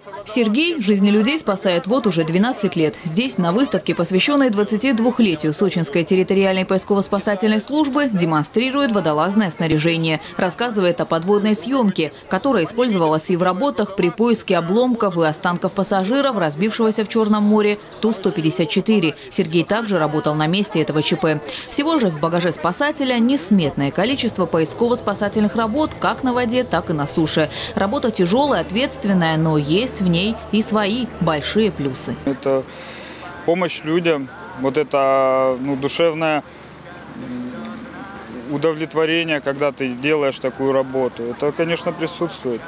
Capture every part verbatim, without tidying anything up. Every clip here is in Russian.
Сергей жизни людей спасает вот уже двенадцать лет. Здесь, на выставке, посвященной двадцатидвухлетию Сочинской территориальной поисково-спасательной службы, демонстрирует водолазное снаряжение. Рассказывает о подводной съемке, которая использовалась и в работах при поиске обломков и останков пассажиров, разбившегося в Черном море Ту сто пятьдесят четыре. Сергей также работал на месте этого ЧП. Всего же в багаже спасателя несметное количество поисково-спасательных работ как на воде, так и на суше. Работа тяжелая, ответственная, но есть в ней и свои большие плюсы. Это помощь людям, вот это ну, душевное удовлетворение, когда ты делаешь такую работу. Это, конечно, присутствует.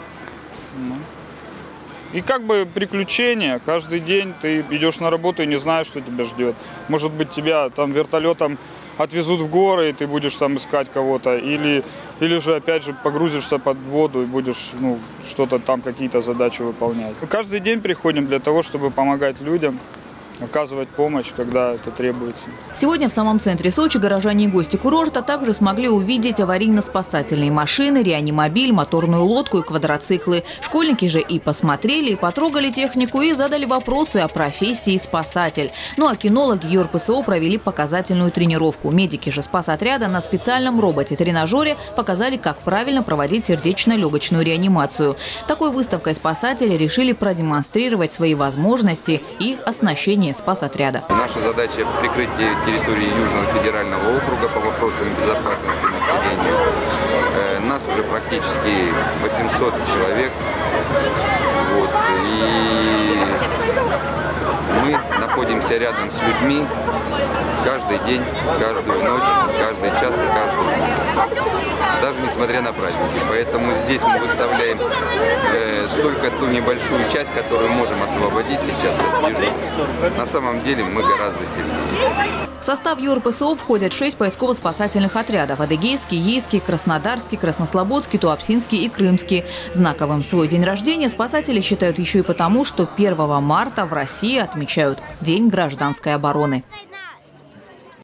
И как бы приключения. Каждый день ты идешь на работу и не знаешь, что тебя ждет. Может быть, тебя там вертолетом отвезут в горы, и ты будешь там искать кого-то. Или, или же, опять же, погрузишься под воду и будешь ну, что-то там, какие-то задачи выполнять. Каждый день приходим для того, чтобы помогать людям, оказывать помощь, когда это требуется. Сегодня в самом центре Сочи горожане и гости курорта также смогли увидеть аварийно-спасательные машины, реанимобиль, моторную лодку и квадроциклы. Школьники же и посмотрели, и потрогали технику, и задали вопросы о профессии спасатель. Ну а кинологи ЮрПСО провели показательную тренировку. Медики же спасотряда на специальном роботе-тренажере показали, как правильно проводить сердечно-легочную реанимацию. Такой выставкой спасатели решили продемонстрировать свои возможности и оснащение спасотряда. Наша задача – прикрытие территории Южного федерального округа по вопросам безопасности населения. Э, нас уже практически восемьсот человек. Вот. И мы находимся рядом с людьми каждый день, каждую ночь, каждый час и каждый день. Даже несмотря на праздники. Поэтому здесь мы выставляем э, только ту небольшую часть, которую можем освободить сейчас. На самом деле мы гораздо сильнее. В состав ЮрПСО входят шесть поисково-спасательных отрядов – Адыгейский, Ейский, Краснодарский, Краснослободский, Туапсинский и Крымский. Знаковым свой день рождения спасатели считают еще и потому, что первого марта в России отмечают День гражданской обороны.